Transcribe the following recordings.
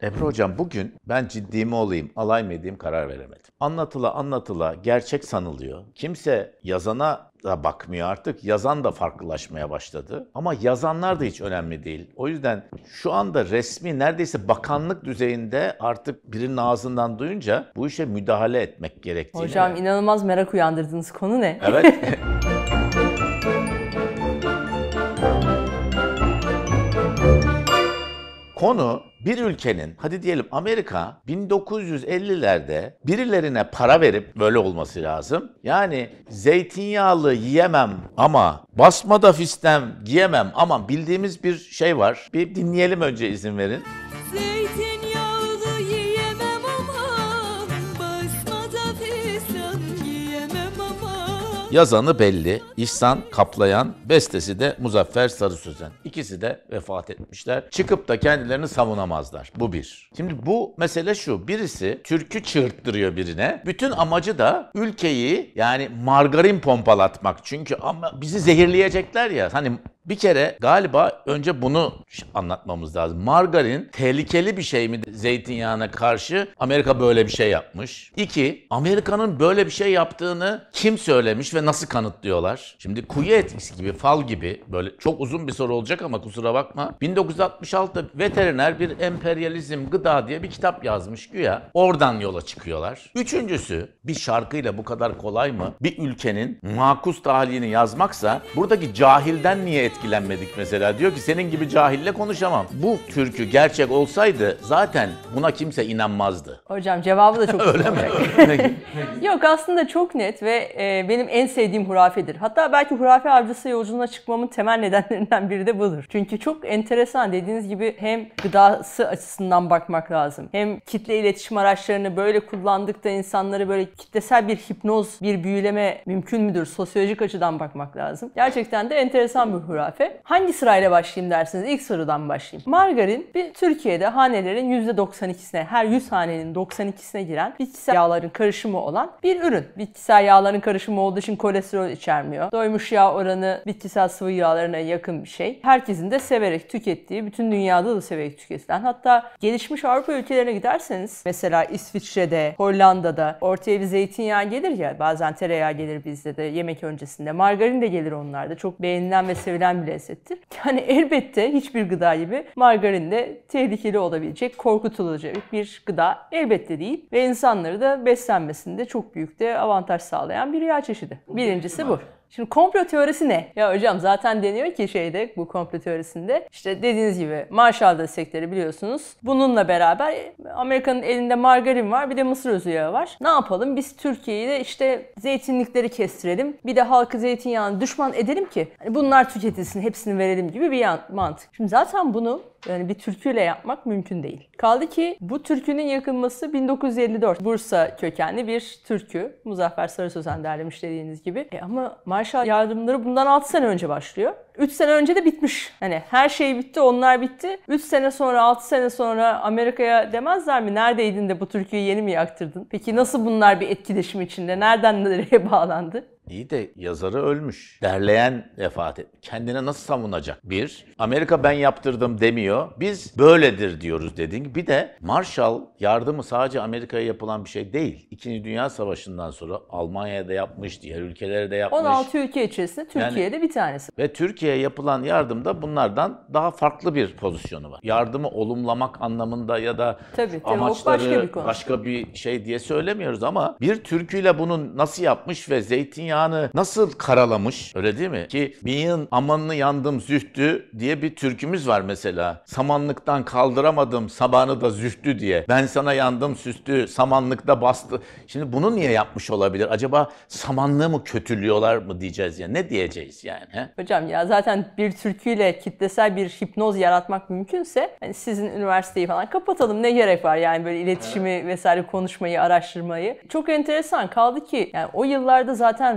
Ebru Hocam bugün ben ciddi mi olayım, alay mı edeyim karar veremedim. Anlatıla gerçek sanılıyor. Kimse yazana da bakmıyor artık. Yazan da farklılaşmaya başladı. Ama yazanlar da hiç önemli değil. O yüzden şu anda resmi neredeyse bakanlık düzeyinde artık birinin ağzından duyunca bu işe müdahale etmek gerektiğini. Hocam inanılmaz merak uyandırdığınız konu ne? Evet. Konu bir ülkenin, hadi diyelim Amerika 1950'lerde birilerine para verip böyle olması lazım. Yani zeytinyağlı yiyemem ama basmada fistem giyemem ama bildiğimiz bir şey var. Bir dinleyelim önce izin verin. Zeytinyağlı yiyemem ama basmada fistan giyemem ama. Yazanı belli. İhsan Kaplayan, bestesi de Muzaffer Sarı Sözen. İkisi de vefat etmişler. Çıkıp da kendilerini savunamazlar. Bu bir. Şimdi bu mesele şu. Birisi türkü çığırttırıyor birine. Bütün amacı da ülkeyi yani margarin pompalatmak. Çünkü ama bizi zehirleyecekler ya. Hani bir kere galiba önce bunu anlatmamız lazım. Margarin tehlikeli bir şey mi zeytinyağına karşı? Amerika böyle bir şey yapmış. 2. Amerika'nın böyle bir şey yaptığını kim söylemiş ve nasıl kanıtlıyorlar? Şimdi kuyu etkisi gibi, fal gibi böyle çok uzun bir soru olacak ama kusura bakma. 1966'da veteriner bir emperyalizm gıda diye bir kitap yazmış güya. Oradan yola çıkıyorlar. Üçüncüsü bir şarkıyla bu kadar kolay mı? Bir ülkenin makus talihini yazmaksa buradaki cahilden niye etkilenmedik mesela? Diyor ki senin gibi cahille konuşamam. Bu türkü gerçek olsaydı zaten buna kimse inanmazdı. Hocam cevabı da çok Öyle uzun mi? olacak. Yok aslında çok net ve benim en sevdiğim hurafedir. Hatta belki hurafe avcısı yolculuğuna çıkmamın temel nedenlerinden biri de budur. Çünkü çok enteresan dediğiniz gibi hem gıdası açısından bakmak lazım. Hem kitle iletişim araçlarını böyle kullandıkta insanları böyle kitlesel bir hipnoz, bir büyüleme mümkün müdür? Sosyolojik açıdan bakmak lazım. Gerçekten de enteresan bir hurafe. Hangi sırayla başlayayım dersiniz? İlk sorudan başlayayım. Margarin bir Türkiye'de hanelerin %92'sine, her 100 hanenin 92'sine giren bitkisel yağların karışımı olan bir ürün. Bitkisel yağların karışımı olduğu için kolesterol içermiyor. Doymuş yağ oranı bitkisel sıvı yağlarına yakın bir şey. Herkesin de severek tükettiği, bütün dünyada da severek tüketilen, hatta gelişmiş Avrupa ülkelerine giderseniz, mesela İsviçre'de, Hollanda'da ortaya bir zeytinyağı gelir ya, bazen tereyağı gelir bizde de yemek öncesinde. Margarin de gelir onlarda. Çok beğenilen ve sevilen bir lezzettir. Yani elbette hiçbir gıda gibi margarin de tehlikeli olabilecek, korkutulacak bir gıda elbette değil. Ve insanları da beslenmesinde çok büyük de avantaj sağlayan bir yağ çeşidi. Birincisi bu. Şimdi komplo teorisi ne? Ya hocam zaten deniyor ki bu komplo teorisinde işte dediğiniz gibi Marshall destekleri biliyorsunuz. Bununla beraber Amerika'nın elinde margarin var, bir de mısır özü yağı var. Ne yapalım? Biz Türkiye'yi de işte zeytinlikleri kestirelim. Bir de halkı zeytinyağını düşman edelim ki hani bunlar tüketilsin, hepsini verelim gibi bir mantık. Şimdi zaten bunu yani bir türküyle yapmak mümkün değil. Kaldı ki bu türkünün yakılması 1954. Bursa kökenli bir türkü. Muzaffer Sarı Sözen derlemiş dediğiniz gibi. Ama Marshall yardımları bundan 6 sene önce başlıyor. 3 sene önce de bitmiş. Hani her şey bitti, onlar bitti. 3 sene sonra, 6 sene sonra Amerika'ya demezler mi? Neredeydin de bu türküyü yeni mi yaktırdın? Peki nasıl bunlar bir etkileşim içinde? Nereden nereye bağlandı? İyi de yazarı ölmüş. Derleyen vefat etmiş. Kendine nasıl savunacak? Bir, Amerika ben yaptırdım demiyor. Biz böyledir diyoruz dediğin gibi. Bir de Marshall yardımı sadece Amerika'ya yapılan bir şey değil. İkinci Dünya Savaşı'ndan sonra Almanya'da yapmış, diğer ülkelere de yapmış. 16 ülke içerisinde Türkiye'de bir tanesi. Ve Türkiye'ye yapılan yardımda bunlardan daha farklı bir pozisyonu var. Yardımı olumlamak anlamında ya da Tabii, amaçları o başka bir şey diye söylemiyoruz ama bir türküyle bunu nasıl yapmış ve zeytinyağını nasıl karalamış, öyle değil mi? Ki bin amanını yandım zühtü diye bir türkümüz var mesela. Samanlıktan kaldıramadım sabanı da zühtü diye. Ben sana yandım süstü, samanlıkta bastı. Şimdi bunu niye yapmış olabilir? Acaba samanlığı mı kötülüyorlar mı diyeceğiz ya? Ne diyeceğiz yani? He? Hocam ya zaten bir türküyle kitlesel bir hipnoz yaratmak mümkünse hani sizin üniversiteyi falan kapatalım, ne gerek var yani böyle iletişimi vesaire konuşmayı, araştırmayı. Çok enteresan kaldı ki yani o yıllarda zaten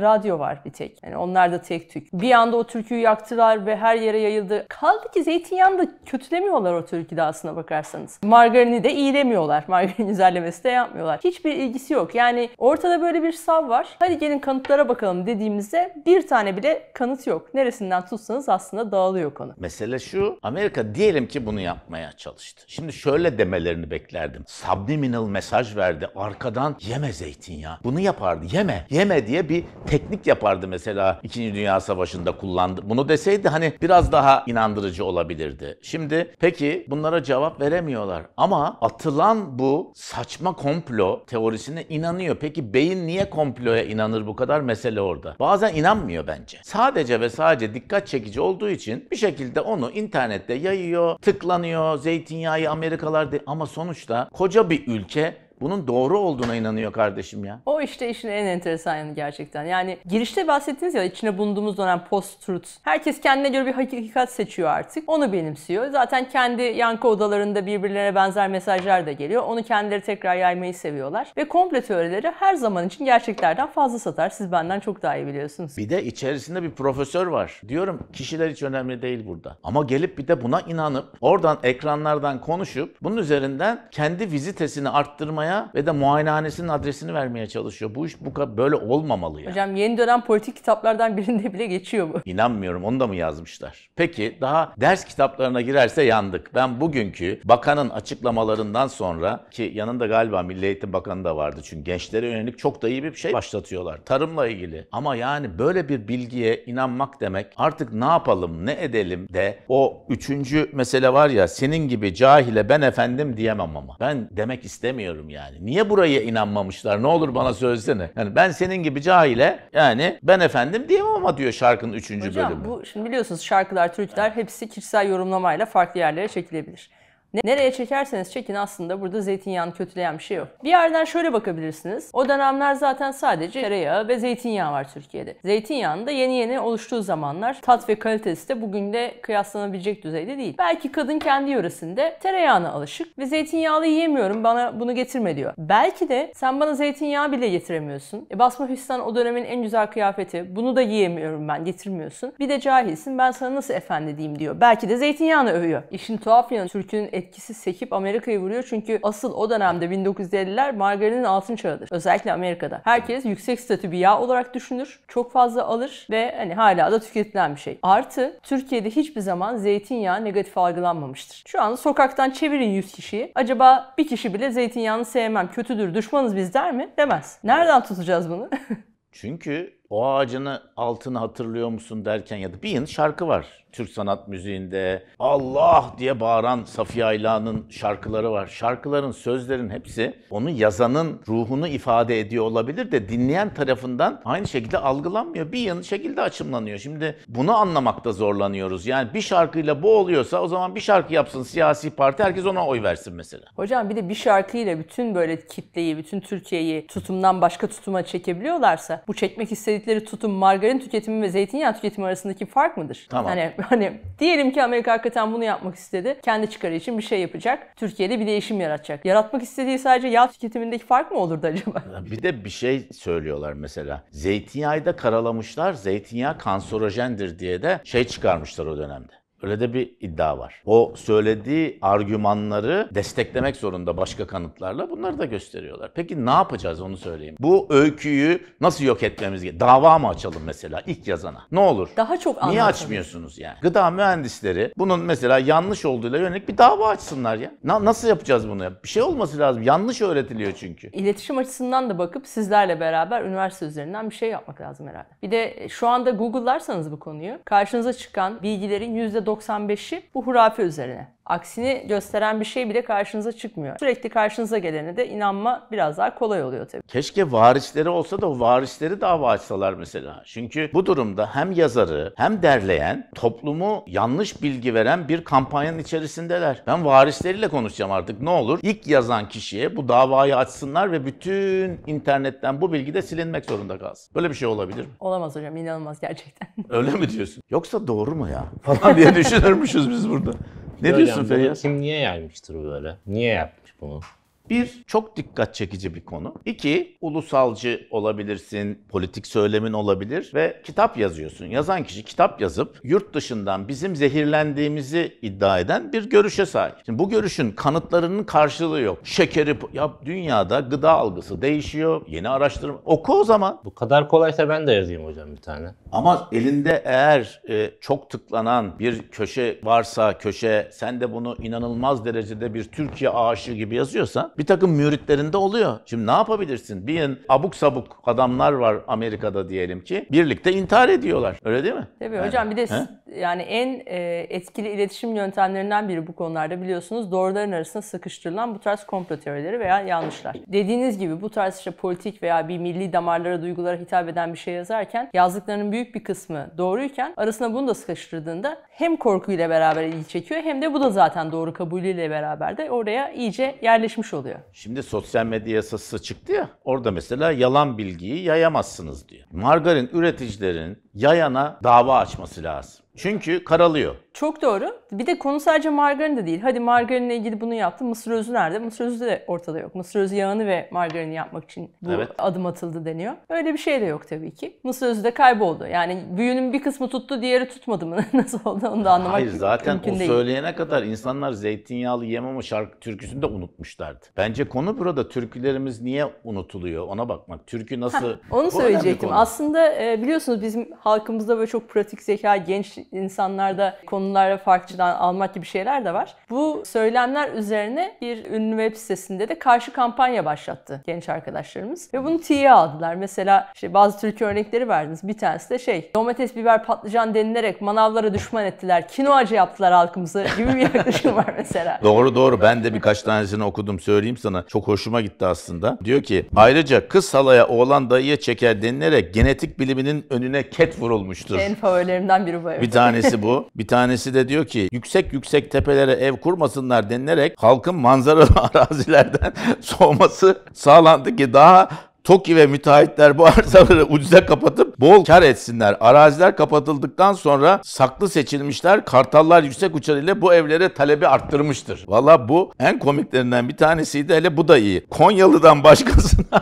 radyo var bir tek. Yani onlar da tek tük. Bir anda o türküyü yaktılar ve her yere yayıldı. Kaldı ki zeytinyağını da kötülemiyorlar o türküde aslına bakarsanız. Margarini de iyilemiyorlar. Margarin güzellemesi de yapmıyorlar. Hiçbir ilgisi yok. Yani ortada böyle bir sav var. Hadi gelin kanıtlara bakalım dediğimizde bir tane bile kanıt yok. Neresinden tutsanız aslında dağılıyor konu. Mesele şu, Amerika diyelim ki bunu yapmaya çalıştı. Şimdi şöyle demelerini beklerdim. Subliminal mesaj verdi. Arkadan yeme zeytinyağı. Bunu yapardı. Yeme diye bir teknik yapardı mesela 2. Dünya Savaşı'nda kullandı. Bunu deseydi hani biraz daha inandırıcı olabilirdi. Şimdi peki bunlara cevap veremiyorlar. Ama atılan bu saçma komplo teorisine inanıyor. Peki beyin niye komploya inanır bu kadar? Mesele orada. Bazen inanmıyor bence. Sadece ve sadece dikkat çekici olduğu için bir şekilde onu internette yayıyor, tıklanıyor, zeytinyağı Amerikalar ama sonuçta koca bir ülke bunun doğru olduğuna inanıyor kardeşim ya. O işte işin en enteresan yanı gerçekten. Yani girişte bahsettiniz ya, içine bulunduğumuz dönem post-truth. Herkes kendine göre bir hakikat seçiyor artık. Onu benimsiyor. Zaten kendi yankı odalarında birbirlerine benzer mesajlar da geliyor. Onu kendileri tekrar yaymayı seviyorlar. Ve komplo teorileri her zaman için gerçeklerden fazla satar. Siz benden çok daha iyi biliyorsunuz. Bir de içerisinde bir profesör var. Diyorum kişiler hiç önemli değil burada. Ama gelip bir de buna inanıp oradan ekranlardan konuşup bunun üzerinden kendi vizitesini arttırmaya ve de muayenehanesinin adresini vermeye çalışıyor. Bu iş bu kadar böyle olmamalı ya. Hocam yeni dönem politik kitaplardan birinde bile geçiyor bu. İnanmıyorum, onu da mı yazmışlar? Peki daha ders kitaplarına girerse yandık. Ben bugünkü bakanın açıklamalarından sonra, ki yanında galiba Milli Eğitim Bakanı da vardı, çünkü gençlere yönelik çok da iyi bir şey başlatıyorlar. Tarımla ilgili. Ama yani böyle bir bilgiye inanmak demek artık ne yapalım, ne edelim de o 3. mesele var ya, senin gibi cahile ben efendim diyemem ama. Ben demek istemiyorum yani. Niye buraya inanmamışlar? Ne olur bana söylesene. Yani ben senin gibi cahile yani ben efendim diyemem ama diyor şarkının 3. bölümü. Hocam bu şimdi biliyorsunuz şarkılar, türküler hepsi kişisel yorumlamayla farklı yerlere çekilebilir. Nereye çekerseniz çekin aslında burada zeytinyağını kötüleyen bir şey yok. Bir yerden şöyle bakabilirsiniz. O dönemler zaten sadece tereyağı ve zeytinyağı var Türkiye'de. Zeytinyağının da yeni oluştuğu zamanlar tat ve kalitesi de bugünle kıyaslanabilecek düzeyde değil. Belki kadın kendi yöresinde tereyağına alışık ve zeytinyağlı yiyemiyorum, bana bunu getirme diyor. Belki de sen bana zeytinyağı bile getiremiyorsun. Basma fistan o dönemin en güzel kıyafeti. Bunu da yiyemiyorum ben, getirmiyorsun. Bir de cahilsin, ben sana nasıl efendi diyeyim diyor. Belki de zeytinyağını övüyor. İşin tuhaf yanı türkünün etkisi sekip Amerika'yı vuruyor, çünkü asıl o dönemde 1950'ler margarinin altın çağıdır. Özellikle Amerika'da. Herkes yüksek statü bir yağ olarak düşünür, çok fazla alır ve hani hala da tüketilen bir şey. Artı Türkiye'de hiçbir zaman zeytinyağı negatif algılanmamıştır. Şu anda sokaktan çevirin 100 kişiyi. Acaba bir kişi bile zeytinyağını sevmem, kötüdür, düşmanız biz der mi? Demez. Nereden tutacağız bunu? Çünkü o ağacını altını hatırlıyor musun derken ya da bir yıl şarkı var. Türk sanat müziğinde Allah diye bağıran Safiye Ayla'nın şarkıları var. Şarkıların, sözlerin hepsi onun yazanın ruhunu ifade ediyor olabilir de dinleyen tarafından aynı şekilde algılanmıyor. Bir yıl şekilde açımlanıyor. Şimdi bunu anlamakta zorlanıyoruz. Yani bir şarkıyla bu oluyorsa o zaman bir şarkı yapsın siyasi parti, herkes ona oy versin mesela. Hocam bir de bir şarkıyla bütün böyle kitleyi, bütün Türkiye'yi tutumdan başka tutuma çekebiliyorlarsa bu çekmek istedikleri tutum margarin tüketimi ve zeytinyağı tüketimi arasındaki fark mıdır? Tamam. Hani diyelim ki Amerika hakikaten bunu yapmak istedi. Kendi çıkarı için bir şey yapacak. Türkiye'de bir değişim yaratacak. Yaratmak istediği sadece yağ tüketimindeki fark mı olurdu acaba? Bir de bir şey söylüyorlar mesela. Zeytinyağı da karalamışlar. Zeytinyağı kanserojendir diye de şey çıkarmışlar o dönemde. Öyle de bir iddia var. O söylediği argümanları desteklemek zorunda başka kanıtlarla. Bunları da gösteriyorlar. Peki ne yapacağız onu söyleyeyim. Bu öyküyü nasıl yok etmemiz gerekiyor? Dava mı açalım mesela ilk yazana? Ne olur? Daha çok Niye anlatalım. açmıyorsunuz yani? Gıda mühendisleri bunun mesela yanlış olduğuyla yönelik bir dava açsınlar ya. Nasıl yapacağız bunu? Bir şey olması lazım. Yanlış öğretiliyor çünkü. İletişim açısından da bakıp sizlerle beraber üniversite üzerinden bir şey yapmak lazım herhalde. Bir de şu anda Google'larsanız bu konuyu, karşınıza çıkan bilgilerin %95'i bu hurafe üzerine. Aksini gösteren bir şey bile karşınıza çıkmıyor. Sürekli karşınıza gelene de inanma biraz daha kolay oluyor tabii. Keşke varisleri olsa da o varisleri dava açsalar mesela. Çünkü bu durumda hem yazarı hem derleyen, toplumu yanlış bilgi veren bir kampanyanın içerisindeler. Ben varisleriyle konuşacağım artık, ne olur. İlk yazan kişiye bu davayı açsınlar ve bütün internetten bu bilgi de silinmek zorunda kalsın. Böyle bir şey olabilir mi? Olamaz hocam, inanılmaz gerçekten. Öyle mi diyorsun? Yoksa doğru mu ya? Falan diye düşünürmüşüz biz burada. Ne Hocam, diyorsun bunu Feyyaz? kim niye yaymıştır böyle? Niye yapmış bunu? Bir, çok dikkat çekici bir konu. İki, ulusalcı olabilirsin, politik söylemin olabilir ve kitap yazıyorsun. Yazan kişi kitap yazıp yurt dışından bizim zehirlendiğimizi iddia eden bir görüşe sahip. Şimdi bu görüşün kanıtlarının karşılığı yok. Ya dünyada gıda algısı değişiyor, yeni araştırma. Oku o zaman. Bu kadar kolaysa ben de yazayım hocam bir tane. Ama elinde eğer çok tıklanan bir köşe varsa, sen de bunu inanılmaz derecede bir Türkiye aşığı gibi yazıyorsan bir takım müritlerinde oluyor. Şimdi ne yapabilirsin? Bir abuk sabuk adamlar var Amerika'da diyelim ki birlikte intihar ediyorlar. Öyle değil mi? Tabii hocam, bir de yani en etkili iletişim yöntemlerinden biri bu konularda biliyorsunuz doğruların arasında sıkıştırılan bu tarz komplo teorileri veya yanlışlar. Dediğiniz gibi bu tarz işte politik veya bir milli damarlara, duygulara hitap eden bir şey yazarken yazdıklarının büyük bir kısmı doğruyken arasına bunu da sıkıştırdığında hem korkuyla beraber ilgi çekiyor hem de bu da zaten doğru kabulüyle beraber de oraya iyice yerleşmiş oluyor. Şimdi sosyal medya yasası çıktı ya, orada mesela yalan bilgiyi yayamazsınız diyor. Margarin üreticilerin yayana dava açması lazım. Çünkü karalıyor. Çok doğru. Bir de konu sadece margarin de değil. Hadi margarinle ilgili bunu yaptım. Mısır özü nerede? Mısır özü de ortada yok. Mısır özü yağını ve margarini yapmak için bu adım atıldı deniyor. Öyle bir şey de yok tabii ki. Mısır özü de kayboldu. Yani büyünün bir kısmı tuttu, diğeri tutmadı mı? Nasıl oldu onu da anlamak Hayır, zaten mümkün o değil. söyleyene kadar insanlar zeytinyağlı yemem o şarkı türküsünü de unutmuşlardı. Bence konu burada türkülerimiz niye unutuluyor ona bakmak. Türkü nasıl... Onu Bu önemli söyleyecektim. konu. Aslında biliyorsunuz bizim halkımızda böyle çok pratik zeka, genç insanlarda konulara farklıdan almak gibi şeyler de var. Bu söylemler üzerine bir ünlü web sitesinde de karşı kampanya başlattı genç arkadaşlarımız. Ve bunu tiye aldılar. Mesela işte bazı türkü örnekleri verdiniz. Bir tanesi de domates, biber, patlıcan denilerek manavlara düşman ettiler. Kinoacı yaptılar halkımızı gibi bir yaklaşım var mesela. Doğru. Ben de birkaç tanesini okudum, söyleyeyim sana. Çok hoşuma gitti aslında. Diyor ki ayrıca kız halaya oğlan dayıya çeker denilerek genetik biliminin önüne ket vurulmuştur. En favorilerimden biri bu. Evet. Bir tanesi bu. Bir tanesi de diyor ki yüksek tepelere ev kurmasınlar denilerek halkın manzaralı arazilerden soğuması sağlandı ki daha TOKİ ve müteahhitler bu arsaları ucuza kapatıp bol kar etsinler. Araziler kapatıldıktan sonra saklı seçilmişler kartallar yüksek uçar ile bu evlere talebi arttırmıştır. Valla bu en komiklerinden bir tanesiydi, hele bu da iyi. Konyalı'dan başkasına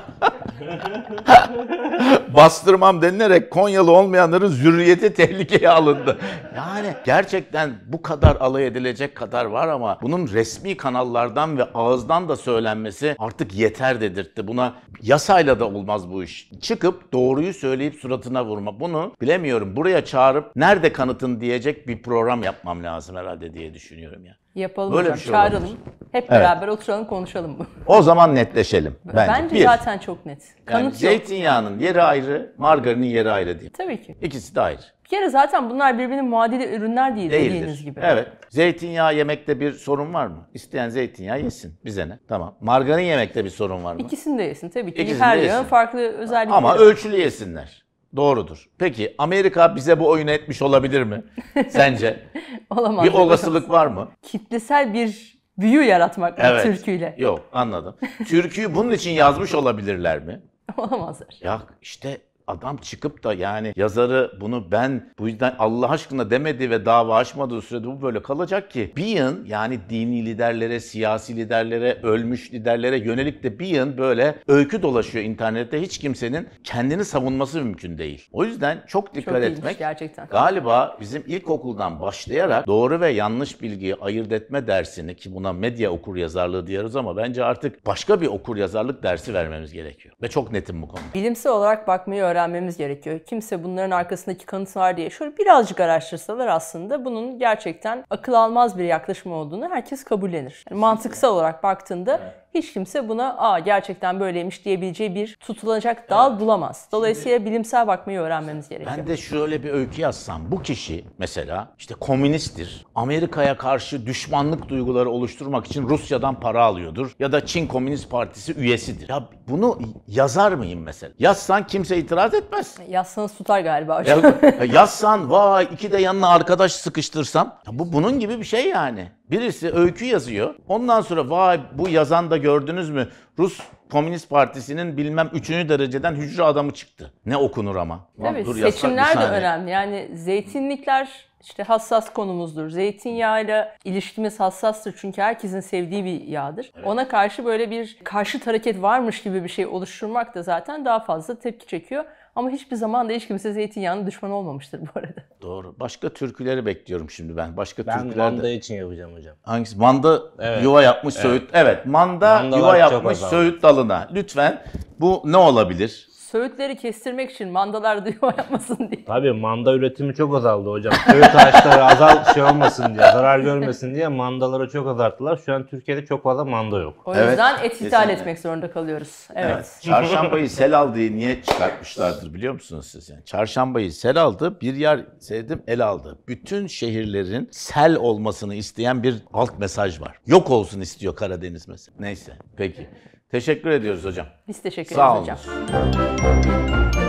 bastırmam denilerek Konyalı olmayanların zürriyeti tehlikeye alındı. Yani gerçekten bu kadar alay edilecek kadar var ama bunun resmi kanallardan ve ağızdan da söylenmesi artık yeter dedirtti. Buna yasayla da olmaz bu iş. Çıkıp doğruyu söyleyip suratına vurma. Bunu bilemiyorum. Buraya çağırıp nerede kanıtın diyecek bir program yapmam lazım herhalde diye düşünüyorum ya. Yapalım Böyle hocam. bir şey Çağıralım. olabilir. Hep beraber oturalım, konuşalım bu. O zaman netleşelim. Bence Bir, zaten çok net. yani Kanıt yok. zeytinyağının yeri ayrı, margarinin yeri ayrı değil. Tabii ki. İkisi de ayrı. Bir kere zaten bunlar birbirinin muadili ürünler değil Değildir. dediğiniz gibi. Evet. Zeytinyağı yemekte bir sorun var mı? İsteyen zeytinyağı yesin. Bize ne? Tamam. Margarin yemekte bir sorun var mı? İkisini de yesin tabii ki. İkisini Her de yağın yesin. farklı özellikleri Ama var. ölçülü yesinler. Doğrudur. Peki Amerika bize bu oyunu etmiş olabilir mi? Sence? Olamaz. Bir olasılık var mı? Kitlesel bir büyü yaratmak var Evet. türküyle. Yok, anladım. Türküyü bunun için yazmış olabilirler mi? Olamazlar. Ya işte adam çıkıp da yani yazarı bunu ben bu yüzden Allah aşkına demedi ve dava açmadığı sürede bu böyle kalacak ki bir yığın, yani dini liderlere, siyasi liderlere, ölmüş liderlere yönelik de bir yığın böyle öykü dolaşıyor internette. Hiç kimsenin kendini savunması mümkün değil. O yüzden çok dikkat Çok iyiymiş etmek. gerçekten. Galiba bizim ilkokuldan başlayarak doğru ve yanlış bilgiyi ayırt etme dersini, ki buna medya okuryazarlığı diyoruz ama bence artık başka bir okuryazarlık dersi vermemiz gerekiyor. Ve çok netim bu konuda. Bilimsel olarak bakmayı öğrenmemiz gerekiyor. Kimse bunların arkasındaki kanıt var diye şöyle birazcık araştırsalar aslında bunun gerçekten akıl almaz bir yaklaşım olduğunu herkes kabullenir. Yani mantıksal olarak baktığında hiç kimse buna gerçekten böyleymiş diyebileceği bir tutulacak dal bulamaz. Dolayısıyla bilimsel bakmayı öğrenmemiz gerekiyor. Ben de şöyle bir öykü yazsam, bu kişi mesela işte komünisttir, Amerika'ya karşı düşmanlık duyguları oluşturmak için Rusya'dan para alıyordur ya da Çin Komünist Partisi üyesidir. Ya bunu yazar mıyım mesela? Yazsan kimse itiraz etmez. Yazsanız tutar galiba hocam. Ya yazsan vay iki de yanına arkadaş sıkıştırsam, ya bu bunun gibi bir şey yani. Birisi öykü yazıyor, ondan sonra vay bu yazan da gördünüz mü Rus Komünist Partisi'nin bilmem 3. dereceden hücre adamı çıktı. Ne okunur ama. Tabii Dur, yasak bir seçimler de saniye. önemli. Yani zeytinlikler işte hassas konumuzdur. Zeytinyağıyla ilişkimiz hassastır çünkü herkesin sevdiği bir yağdır. Ona karşı böyle bir karşıt hareket varmış gibi bir şey oluşturmak da zaten daha fazla tepki çekiyor. Ama hiçbir zaman da hiç kimse zeytinyağının düşmanı olmamıştır bu arada. Doğru. Başka türküleri bekliyorum şimdi ben. Başka Ben türküler manda de. için yapacağım hocam. Hangisi? Manda Evet. yuva yapmış Söğüt. Evet, manda Mandalar yuva çok yapmış azaldı. Söğüt dalına. Lütfen bu ne olabilir? Söğütleri kestirmek için mandalar da yuva yapmasın diye. Tabii manda üretimi çok azaldı hocam. Söğüt ağaçları şey olmasın diye, zarar görmesin diye mandaları çok azalttılar. Şu an Türkiye'de çok fazla manda yok. O Evet, yüzden et ithal kesinlikle. etmek zorunda kalıyoruz. Evet. Çarşambayı sel aldığı niye çıkartmışlardır biliyor musunuz siz? Yani çarşambayı sel aldı, bir yer sevdim el aldı. Bütün şehirlerin sel olmasını isteyen bir alt mesaj var. Yok olsun istiyor Karadeniz mesela. Neyse, peki. Teşekkür ediyoruz hocam. Biz teşekkür Sağ ederiz olun. hocam.